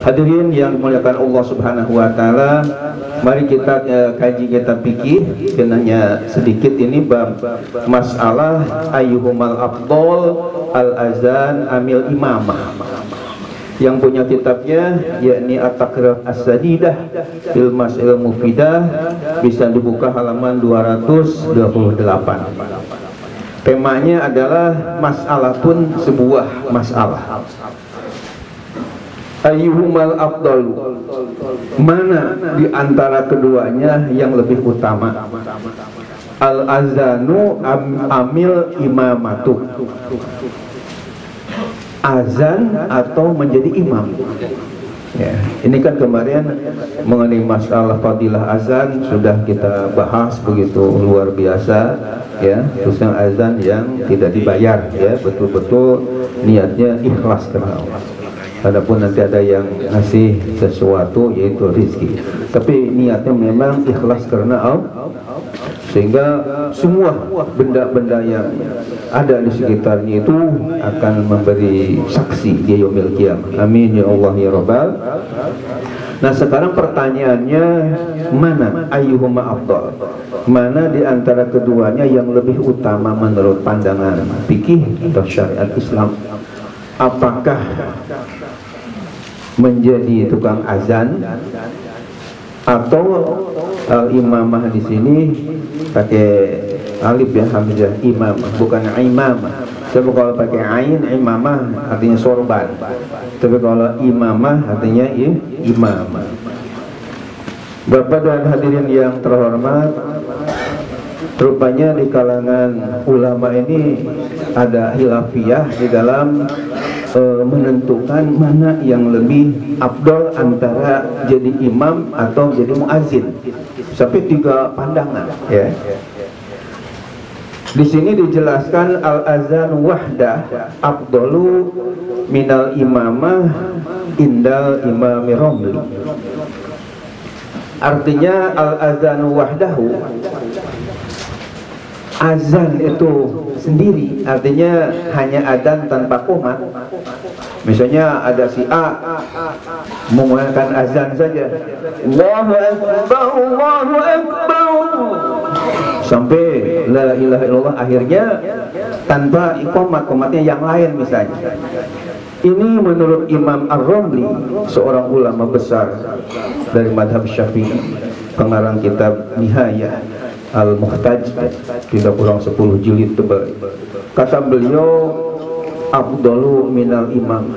Hadirin yang dimuliakan Allah Subhanahu wa taala, mari kita kaji kitab fikih. Kenanya sedikit ini bab masalah ayyuhumal afdal al-azan amil imamah. Yang punya kitabnya yakni At-Taqriyah As-Sadidah fil Mas'il Mufidah, bisa dibuka halaman 228. Temanya adalah mas'alatun, sebuah masalah. Ayyuhumal afdal, mana di antara keduanya yang lebih utama? Al-azanu amil imamatu, azan atau menjadi imam. Ya, ini kan kemarin mengenai masalah fadilah azan sudah kita bahas begitu luar biasa, ya, khususnya azan yang tidak dibayar, ya, betul-betul niatnya ikhlas karena Allah. Adapun nanti ada yang ngasih sesuatu yaitu rezeki, tapi niatnya memang ikhlas karena Allah, sehingga semua benda-benda yang ada di sekitarnya itu akan memberi saksi di yaumil qiyamah. Amin ya Allah ya Rabbal. Nah, sekarang pertanyaannya, mana ayyuhuma afdal? Mana di antara keduanya yang lebih utama menurut pandangan fikih atau syariat Islam? Apakah menjadi tukang azan atau al-imamah? Di sini pakai alif ya, hamzah, imam, bukan imamah. Tapi kalau pakai ain, imamah artinya sorban. Tapi kalau imamah artinya imam. Bapak dan hadirin yang terhormat, rupanya di kalangan ulama ini ada khilafiyah di dalam menentukan mana yang lebih afdal antara jadi imam atau jadi muazzin. Sampai 3 pandangan, ya. Di sini dijelaskan al-azan wahdah afdalu minal imamah indal imami romli. Artinya al-azan wahdahu, azan itu sendiri, artinya hanya adzan tanpa qomat. Misalnya ada si A menggunakan azan saja, Allahu Akbar, Allahu Akbar, sampai la ilaha illallah, akhirnya tanpa iqamat, qomatnya yang lain misalnya. Ini menurut Imam Ar-Romli, seorang ulama besar dari madhab Syafi'i, pengarang kitab Nihayah Al-Muhtaj, tidak kurang 10 jilid tebal. Kata beliau, afdalu minal imam,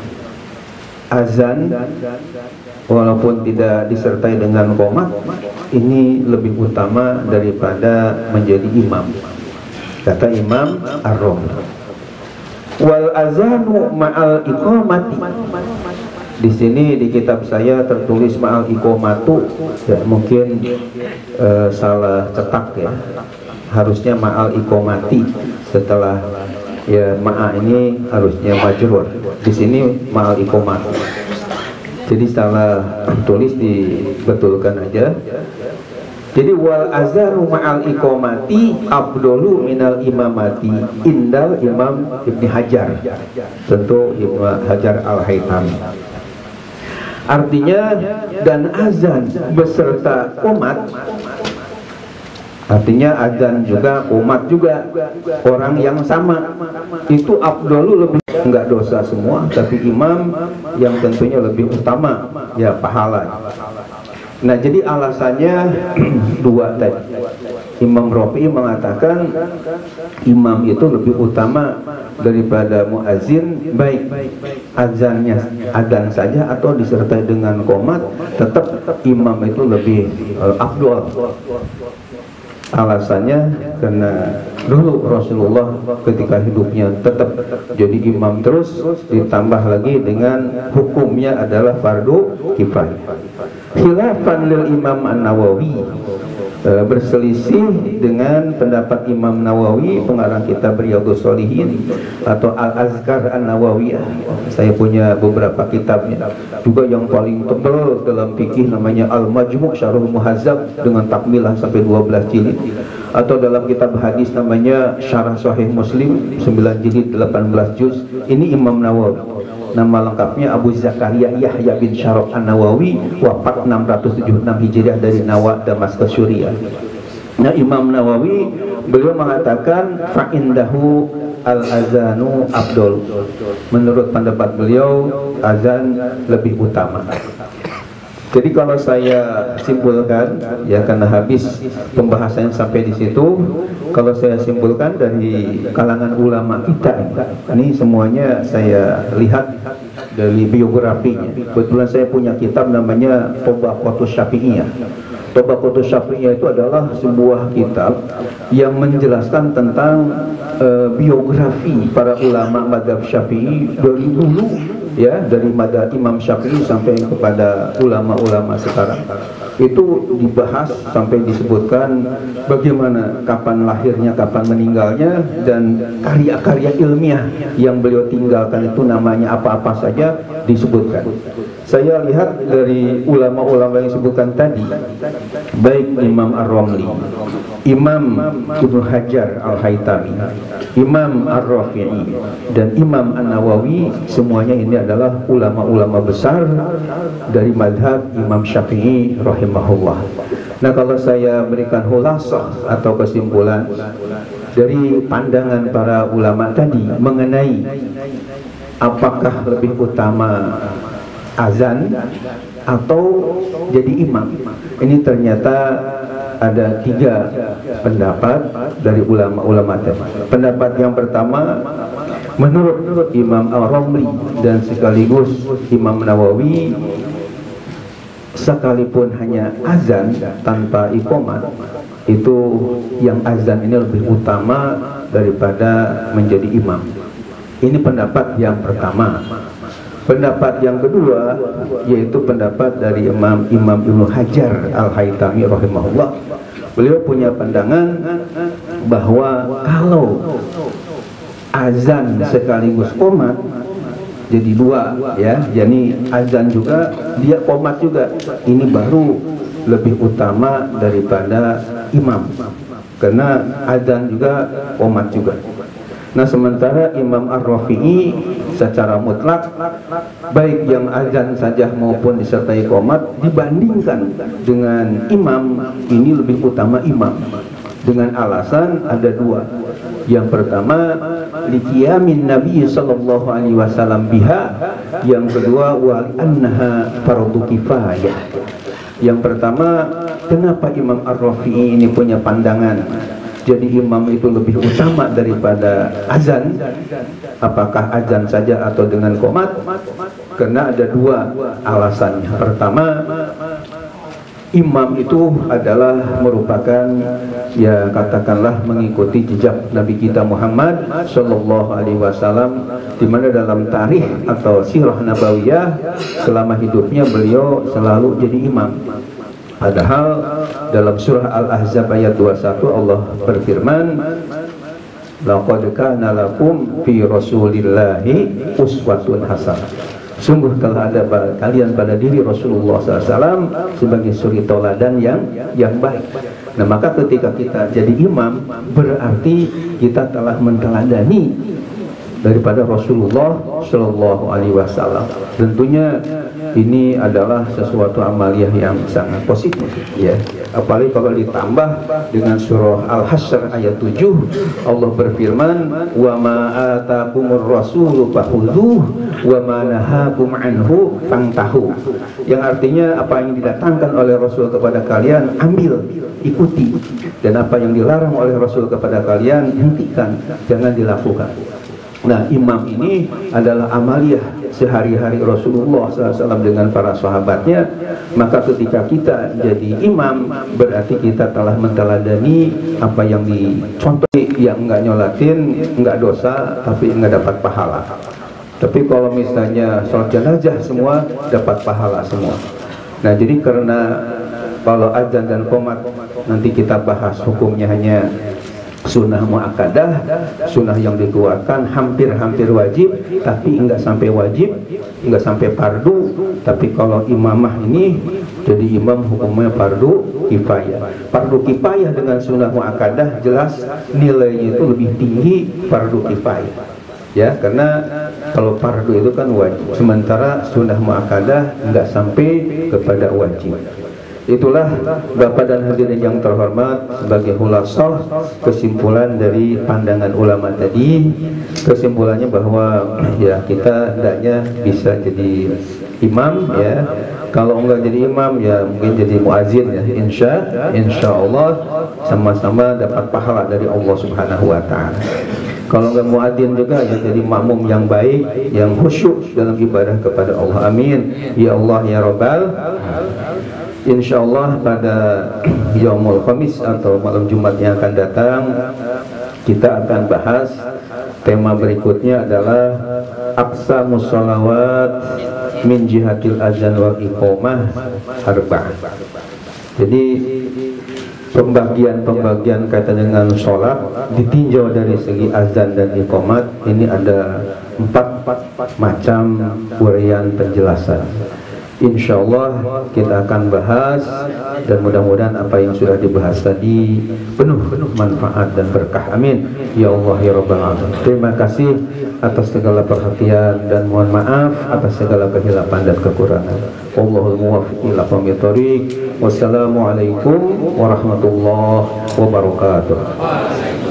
azan walaupun tidak disertai dengan qomat ini lebih utama daripada menjadi imam, kata Imam Ar-Romli. Wal azanu ma'al iqamati, di sini di kitab saya tertulis ma'al iqamatu, ya, mungkin salah cetak, ya, harusnya ma'al iqamati, setelah ya ma'a ini harusnya majrur, di sini ma'al iqamatu, jadi salah tulis, dibetulkan aja. Jadi wal azanu ma'al iqamati afdalu minal imamati indal Imam Ibni Hajar, tentu Ibnu Hajar Al-Haytami. Artinya, dan azan beserta qomat, artinya azan juga qomat juga orang yang sama, itu afdalu, lebih enggak dosa semua, tapi imam yang tentunya lebih utama, ya, pahala. Nah, jadi alasannya 2 tadi. Imam Rafi'i mengatakan imam itu lebih utama daripada muazzin, baik azannya adzan saja atau disertai dengan qomat, tetap imam itu lebih afdal. Alasannya karena dulu Rasulullah ketika hidupnya tetap jadi imam terus, ditambah lagi dengan hukumnya adalah fardu kifayah. Khilafan lil Imam An-Nawawi, berselisih dengan pendapat Imam Nawawi, pengarang kitab Riyadhus Shalihin atau Al-Azkar An-Nawawiyah. Saya punya beberapa kitabnya, juga yang paling tebal dalam fikih namanya Al-Majmu' Syarhul Muhazzab dengan takmilah sampai 12 jilid, atau dalam kitab hadis namanya Syarah Sahih Muslim 9 jilid 18 juz. Ini Imam Nawawi. Nama lengkapnya Abu Zakaria Yahya bin Syaraf An-Nawawi, wafat 676 Hijriah dari Nawa, Damaskus, Suriah. Nah, Imam Nawawi beliau mengatakan fa'indahu al-azanu abdul. Menurut pendapat beliau, azan lebih utama. Jadi kalau saya simpulkan, ya karena habis pembahasannya sampai di situ, kalau saya simpulkan dari kalangan ulama kita, ini semuanya saya lihat dari biografinya. Kebetulan saya punya kitab namanya Tabaqatus Syafi'iyah. Tabaqatus Syafi'iyah itu adalah sebuah kitab yang menjelaskan tentang biografi para ulama mazhab Syafi'i dari dulu, ya, dari mazhab Imam Syafi'i sampai kepada ulama-ulama sekarang. Itu dibahas sampai disebutkan bagaimana kapan lahirnya, kapan meninggalnya, dan karya-karya ilmiah yang beliau tinggalkan itu namanya apa-apa saja disebutkan. Saya lihat dari ulama-ulama yang disebutkan tadi, baik Imam Ar-Ramli, Imam Ibnu Hajar Al-Haytami, Imam Ar-Rafi'i, dan Imam An-Nawawi, semuanya ini adalah ulama-ulama besar dari madhab Imam Syafi'i rahimahullah. Nah, kalau saya berikan khulasah atau kesimpulan dari pandangan para ulama tadi mengenai apakah lebih utama azan atau jadi imam, ini ternyata ada 3 pendapat dari ulama-ulama tadi. Pendapat yang pertama, menurut Imam Ar-Ramli dan sekaligus Imam Nawawi, sekalipun hanya azan tanpa iqamah, itu yang azan ini lebih utama daripada menjadi imam. Ini pendapat yang pertama. Pendapat yang kedua yaitu pendapat dari Imam Ibnu Hajar Al-Haytami rahimahullah. Beliau punya pandangan bahwa kalau azan sekaligus qomat jadi 2, ya, jadi azan juga dia qomat juga, ini baru lebih utama daripada imam, karena azan juga qomat juga. Nah, sementara Imam Ar-Rafi'i secara mutlak, baik yang azan saja maupun disertai qomat, dibandingkan dengan imam, ini lebih utama imam, dengan alasan ada 2. Yang pertama, liqiyamin Nabi sallallahu alaihi wasallam biha. Yang kedua, wa annaha fardhu kifayah. Yang pertama, kenapa Imam Ar-Rafi'i ini punya pandangan jadi imam itu lebih utama daripada azan? Apakah azan saja atau dengan qomat? Karena ada 2 alasannya. Pertama, imam itu adalah merupakan, ya katakanlah, mengikuti jejak Nabi kita Muhammad Sallallahu Alaihi Wasallam, di mana dalam tarikh atau sirah nabawiyah selama hidupnya beliau selalu jadi imam. Padahal dalam surah Al-Ahzab ayat 21 Allah berfirman, laqad kana lakum fi rasulillahi uswatun hasanah. Sungguh telah ada kalian pada diri Rasulullah SAW sebagai suri teladan yang baik. Nah, maka ketika kita jadi imam, berarti kita telah menteladani daripada Rasulullah Shallallahu Alaihi Wasallam. Tentunya ini adalah sesuatu amaliyah yang sangat positif, ya. Apalagi kalau ditambah dengan surah Al-Hasyr ayat 7, Allah berfirman, wa ma atakumur rasulu fakhudhuh wa ma nahakum anhu fantahu. Yang artinya, apa yang didatangkan oleh Rasul kepada kalian, ambil, ikuti, dan apa yang dilarang oleh Rasul kepada kalian, hentikan, jangan dilakukan. Nah, imam ini adalah amaliyah sehari-hari Rasulullah SAW dengan para sahabatnya. Maka ketika kita jadi imam, berarti kita telah menteladani apa yang dicontoh. Yang enggak nyolatin, enggak dosa, tapi enggak dapat pahala. Tapi kalau misalnya sholat jenazah, semua dapat pahala semua. Nah, jadi karena kalau azan dan qomat nanti kita bahas hukumnya hanya sunnah muakkadah, sunnah yang dikeluarkan hampir-hampir wajib, tapi enggak sampai wajib, enggak sampai fardu. Tapi kalau imamah ini jadi imam, hukumnya fardu kifayah. Fardu kifayah dengan sunnah muakkadah jelas nilainya itu lebih tinggi fardu kifayah, ya, karena kalau fardu itu kan wajib, sementara sunnah muakkadah nggak sampai kepada wajib. Itulah Bapak dan hadirin yang terhormat, sebagai khulasah kesimpulan dari pandangan ulama tadi. Kesimpulannya bahwa ya kita hendaknya bisa jadi imam ya. Kalau enggak jadi imam ya mungkin jadi muazin ya. Insya Allah sama-sama dapat pahala dari Allah Subhanahu wa taala. Kalau enggak muadzin juga ya jadi makmum yang baik, yang khusyuk dalam ibadah kepada Allah. Amin ya Allah ya Rabbal. Insyaallah pada Yaumul Khamis atau malam Jumat yang akan datang kita akan bahas tema berikutnya adalah aqsamus sholawat min jihatil azan wal iqamah arba'ah. Jadi pembagian kaitan dengan sholat ditinjau dari segi azan dan iqamat ini ada 4 macam uraian penjelasan. Insya Allah kita akan bahas dan mudah-mudahan apa yang sudah dibahas tadi penuh manfaat dan berkah. Amin ya Allah ya Rabbal Alamin. Terima kasih atas segala perhatian dan mohon maaf atas segala kehilapan dan kekurangan. Wallahul muwaffiq ila aqwamit thoriq. Wassalamualaikum warahmatullahi wabarakatuh.